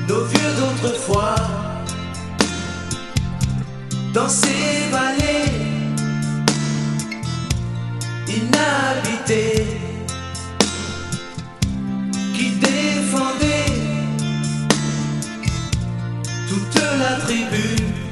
nos vieux d'autrefois, dans ces vallées inhabitées, qui défendaient toute la tribu.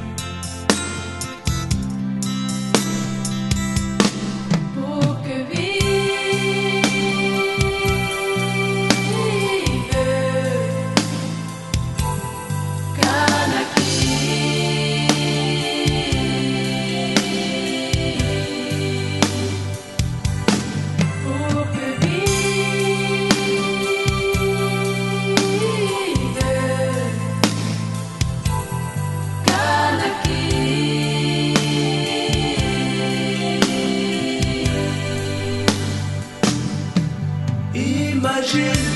Imagine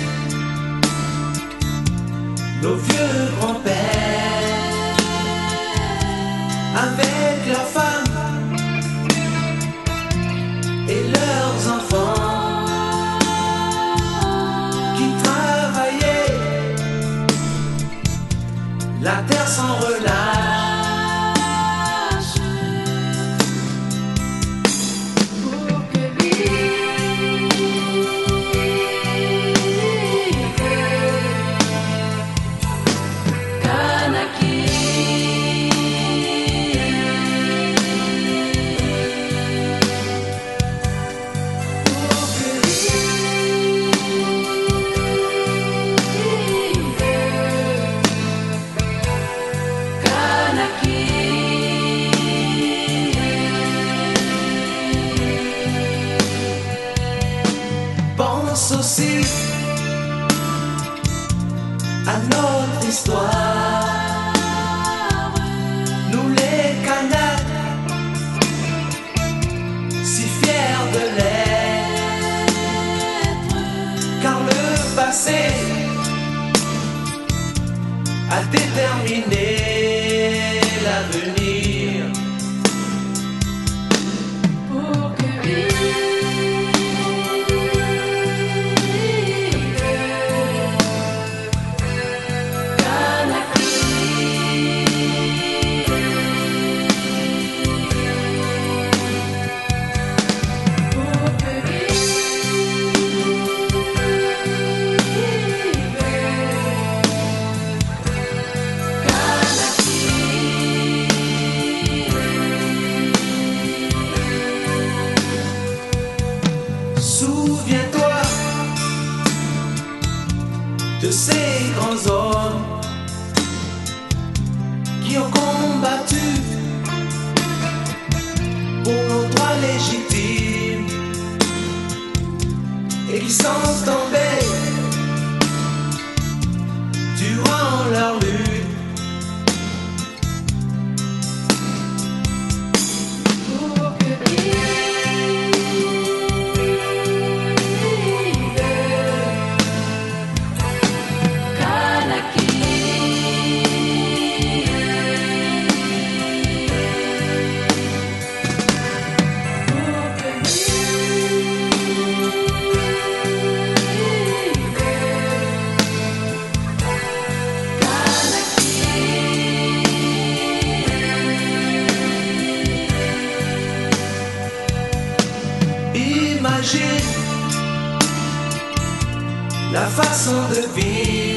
nos vieux grands-pères avec leurs femmes et leurs enfants qui travaillaient la terre sans relâche. Pense aussi à notre histoire, nous les Kanaks, si fiers de l'être, car le passé a déterminé l'avenir. Souviens-toi de ces grands hommes qui ont combattu pour nos droits légitimes et qui sont tombés durant leur lutte. Imagine la façon de vivre